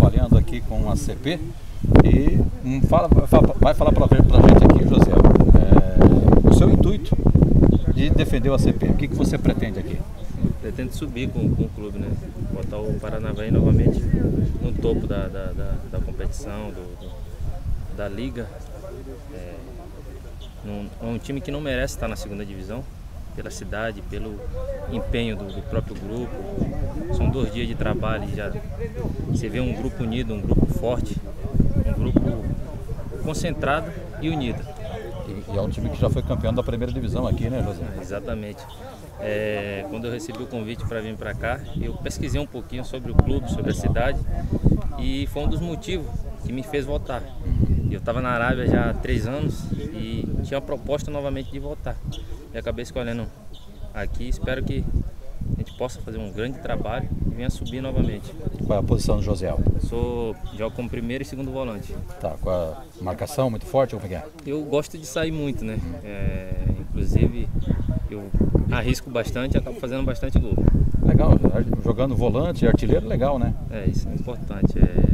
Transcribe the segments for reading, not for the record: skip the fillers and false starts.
trabalhando aqui com a CP e vai falar para a gente aqui, José, o seu intuito de defender a CP. O que você pretende aqui? Pretendo subir com o clube, né? Botar o Paranavaí novamente no topo da competição, da liga. É um time que não merece estar na segunda divisão, pela cidade, pelo empenho do próprio grupo. São 2 dias de trabalho e já você vê um grupo unido, um grupo forte, um grupo concentrado e unido. E é um time que já foi campeão da primeira divisão aqui, né, José? Exatamente. Quando eu recebi o convite para vir para cá, eu pesquisei um pouquinho sobre o clube, sobre a cidade, e foi um dos motivos que me fez voltar. Eu estava na Arábia já há 3 anos e tinha a proposta novamente de voltar. E acabei escolhendo aqui. Espero que a gente possa fazer um grande trabalho e venha subir novamente. Qual é a posição do José? Jogo como primeiro e segundo volante. Tá, com a marcação muito forte, como é que é? Eu gosto de sair muito, né? Inclusive eu arrisco bastante e acabo fazendo bastante gol. Legal, jogando volante e artilheiro, legal, né? Isso é importante.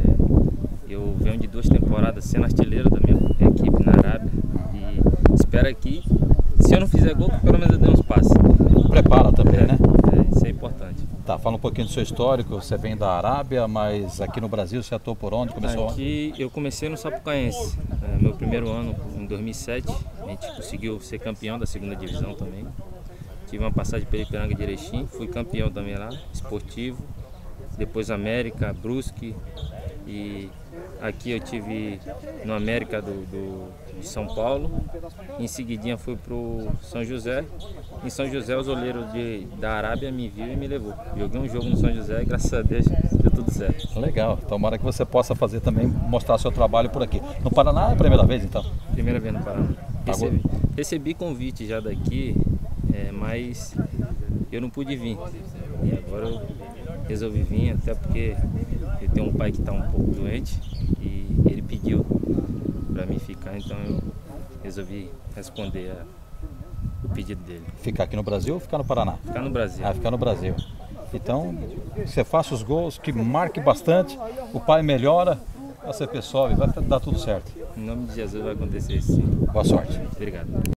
Eu venho de 2 temporadas sendo artilheiro da minha equipe na Arábia e espero aqui, se eu não fizer gol, pelo menos eu dê uns passes. Prepara também, né? Isso é importante. Tá, fala um pouquinho do seu histórico. Você vem da Arábia, mas aqui no Brasil você atuou por onde? Começou aqui eu comecei no Sapucaense. Meu primeiro ano, em 2007, a gente conseguiu ser campeão da segunda divisão também. Tive uma passagem pelo Ipiranga de Erechim, fui campeão também lá, esportivo. Depois América, Brusque, e aqui eu tive no América de São Paulo. Em seguidinha fui para o São José. Em São José os olheiros da Arábia me viram e me levou. Joguei um jogo no São José e graças a Deus deu tudo certo. Legal, tomara que você possa fazer também, mostrar seu trabalho por aqui. No Paraná é a primeira vez então? Primeira vez no Paraná. Recebi convite já daqui, mas eu não pude vir. E agora eu resolvi vir, até porque eu tenho um pai que está um pouco doente e ele pediu para mim ficar, então eu resolvi responder o pedido dele. Ficar aqui no Brasil ou ficar no Paraná? Ficar no Brasil. Ficar no Brasil. Então, você faça os gols, que marque bastante, o pai melhora, a CP sobe, vai dar tudo certo. Em nome de Jesus vai acontecer isso sim. Boa sorte. Obrigado.